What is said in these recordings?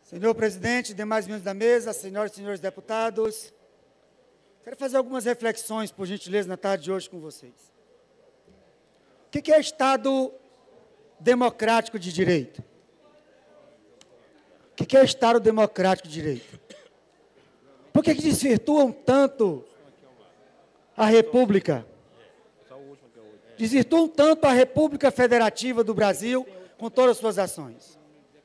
Senhor presidente, demais membros da mesa, senhoras e senhores deputados, quero fazer algumas reflexões, por gentileza, na tarde de hoje com vocês. O que é Estado democrático de direito? O que é Estado democrático de direito? Por que desvirtuam tanto a República? Desvirtuam tanto a República Federativa do Brasil com todas as suas ações?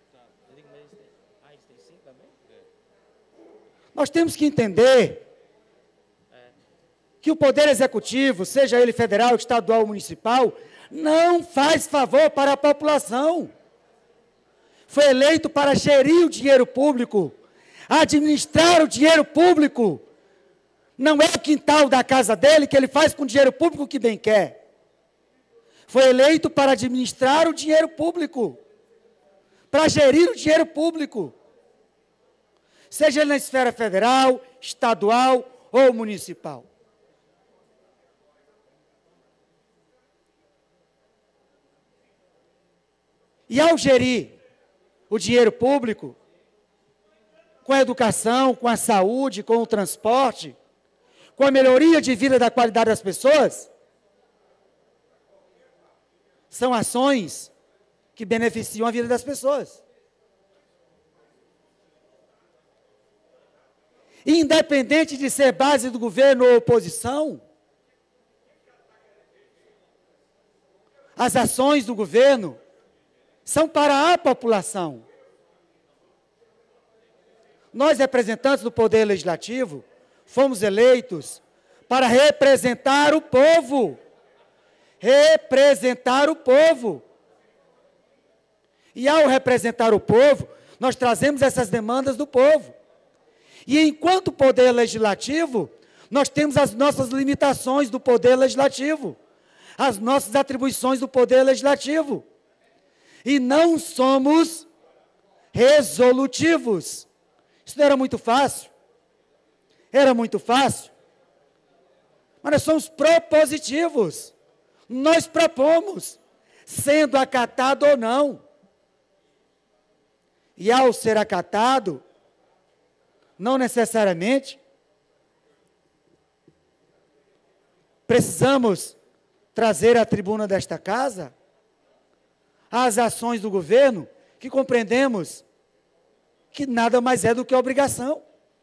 Nós temos que entender que o Poder Executivo, seja ele federal, estadual ou municipal, não faz favor para a população. Foi eleito para gerir o dinheiro público, administrar o dinheiro público. Não é o quintal da casa dele que ele faz com o dinheiro público o que bem quer. Foi eleito para administrar o dinheiro público, para gerir o dinheiro público. Seja ele na esfera federal, estadual ou municipal. E ao gerir o dinheiro público, com a educação, com a saúde, com o transporte, com a melhoria de vida da qualidade das pessoas, são ações que beneficiam a vida das pessoas. Independente de ser base do governo ou oposição, as ações do governo são para a população. Nós, representantes do Poder Legislativo, fomos eleitos para representar o povo. Representar o povo. E ao representar o povo, nós trazemos essas demandas do povo. E enquanto Poder Legislativo, nós temos as nossas limitações do Poder Legislativo, as nossas atribuições do Poder Legislativo. E não somos resolutivos. Isso não era muito fácil. Era muito fácil. Mas nós somos propositivos. Nós propomos, sendo acatado ou não. E ao ser acatado, não necessariamente precisamos trazer à tribuna desta casa as ações do governo, que compreendemos que nada mais é do que obrigação.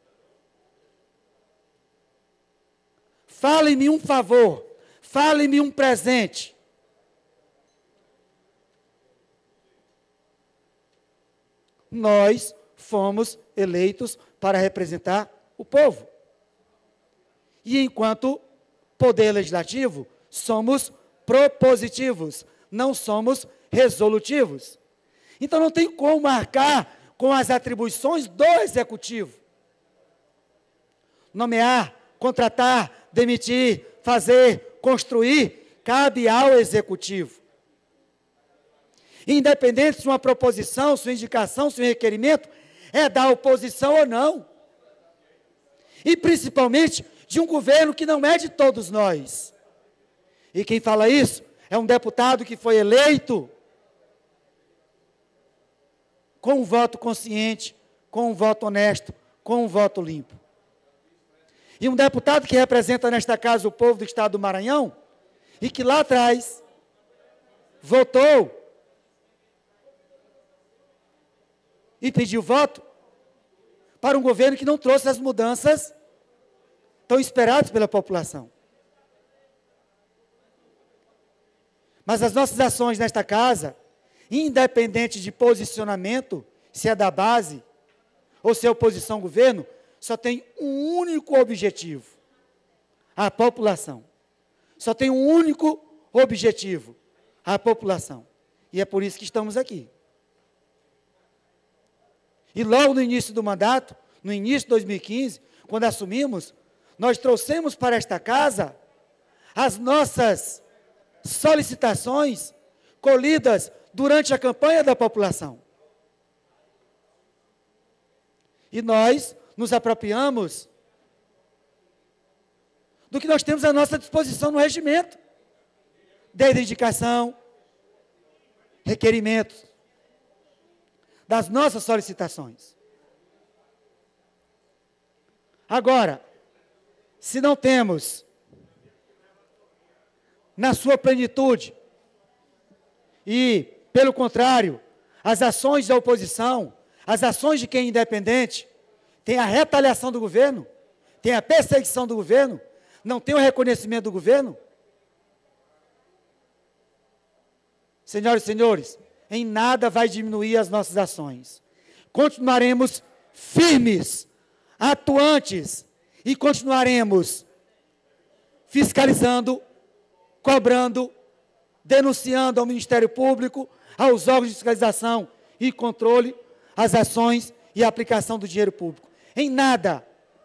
Fale-me um favor, fale-me um presente. Nós fomos eleitos para representar o povo. E enquanto Poder Legislativo, somos propositivos, não somos resolutivos. Então não tem como marcar com as atribuições do Executivo. Nomear, contratar, demitir, fazer, construir, cabe ao Executivo. Independente se uma proposição, sua indicação, seu requerimento é da oposição ou não. E principalmente de um governo que não é de todos nós. E quem fala isso é um deputado que foi eleito com um voto consciente, com um voto honesto, com um voto limpo. E um deputado que representa nesta casa o povo do estado do Maranhão, e que lá atrás votou e pediu voto para um governo que não trouxe as mudanças tão esperadas pela população. Mas as nossas ações nesta casa, independente de posicionamento, se é da base ou se é oposição ao governo, só tem um único objetivo: a população. Só tem um único objetivo: a população. E é por isso que estamos aqui. E logo no início do mandato, no início de 2015, quando assumimos, nós trouxemos para esta casa as nossas solicitações colhidas durante a campanha da população. E nós nos apropriamos do que nós temos à nossa disposição no regimento, desde a indicação, requerimentos, das nossas solicitações. Agora, se não temos, na sua plenitude, e, pelo contrário, as ações da oposição, as ações de quem é independente, tem a retaliação do governo, tem a perseguição do governo, não tem o reconhecimento do governo. Senhoras e senhores, em nada vai diminuir as nossas ações. Continuaremos firmes, atuantes, e continuaremos fiscalizando, cobrando, denunciando ao Ministério Público, aos órgãos de fiscalização e controle, as ações e a aplicação do dinheiro público. Em nada,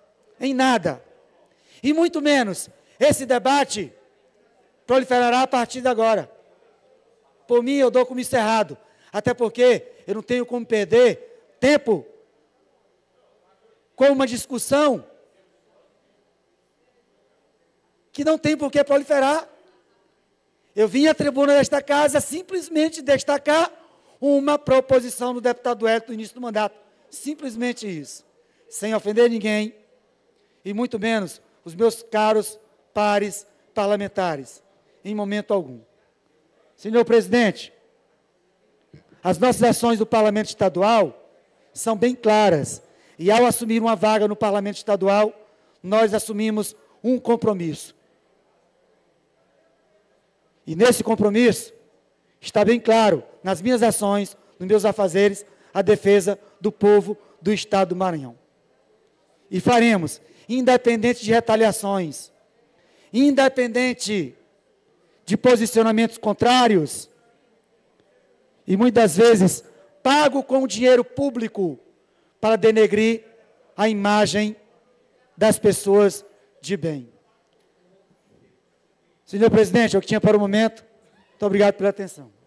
e muito menos, esse debate proliferará a partir de agora. Por mim, eu dou como encerrado, até porque eu não tenho como perder tempo com uma discussão que não tem por que proliferar. Eu vim à tribuna desta casa simplesmente destacar uma proposição do deputado Hélio no início do mandato. Simplesmente isso. Sem ofender ninguém, e muito menos os meus caros pares parlamentares, em momento algum. Senhor presidente, as nossas ações do Parlamento Estadual são bem claras, e ao assumir uma vaga no Parlamento Estadual, nós assumimos um compromisso. E nesse compromisso, está bem claro, nas minhas ações, nos meus afazeres, a defesa do povo do Estado do Maranhão. E faremos, independente de retaliações, independente de posicionamentos contrários, e muitas vezes pago com dinheiro público para denegrir a imagem das pessoas de bem. Senhor presidente, é o que tinha para o momento. Muito obrigado pela atenção.